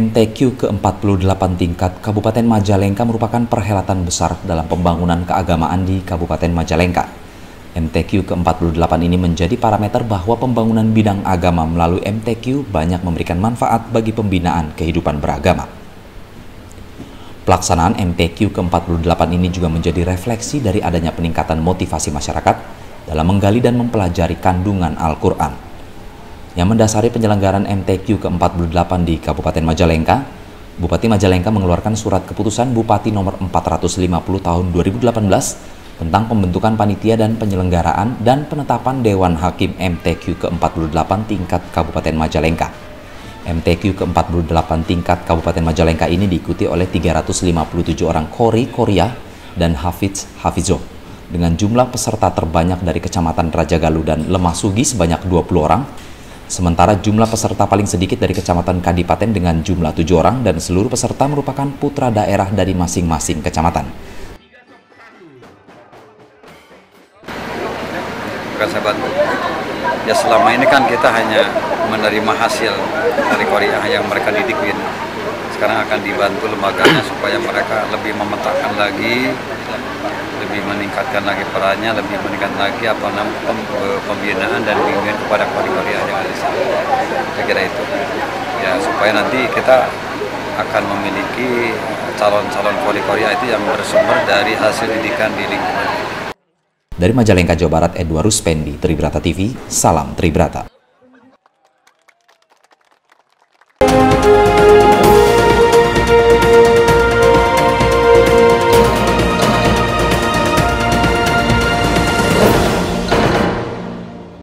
MTQ ke-48 tingkat Kabupaten Majalengka merupakan perhelatan besar dalam pembangunan keagamaan di Kabupaten Majalengka. MTQ ke-48 ini menjadi parameter bahwa pembangunan bidang agama melalui MTQ banyak memberikan manfaat bagi pembinaan kehidupan beragama. Pelaksanaan MTQ ke-48 ini juga menjadi refleksi dari adanya peningkatan motivasi masyarakat dalam menggali dan mempelajari kandungan Al-Quran. Yang mendasari penyelenggaraan MTQ ke-48 di Kabupaten Majalengka, Bupati Majalengka mengeluarkan surat keputusan Bupati nomor 450 tahun 2018 tentang pembentukan panitia dan penyelenggaraan dan penetapan Dewan Hakim MTQ ke-48 tingkat Kabupaten Majalengka. MTQ ke-48 tingkat Kabupaten Majalengka ini diikuti oleh 357 orang Qori Qoriah dan Hafiz Hafizoh dengan jumlah peserta terbanyak dari Kecamatan Rajagaluh dan Lemah Sugi sebanyak 20 orang. Sementara jumlah peserta paling sedikit dari Kecamatan Kadipaten dengan jumlah 7 orang dan seluruh peserta merupakan putra daerah dari masing-masing kecamatan. Bukan saya bantu. Ya selama ini kan kita hanya menerima hasil dari Qoriah yang mereka didikin. Sekarang akan dibantu lembaganya supaya mereka lebih memetakan lagi, lebih meningkatkan lagi perannya, lebih meningkatkan lagi pembinaan dan bimbingan kepada Qori-Qoriah yang ada di sana. Saya kira itu. Ya supaya nanti kita akan memiliki calon-calon Qori-Qoriah itu yang bersumber dari hasil didikan di lingkungan. Dari Majalengka, Jawa Barat, Edward Ruspendi, Tribrata TV, salam Tribrata.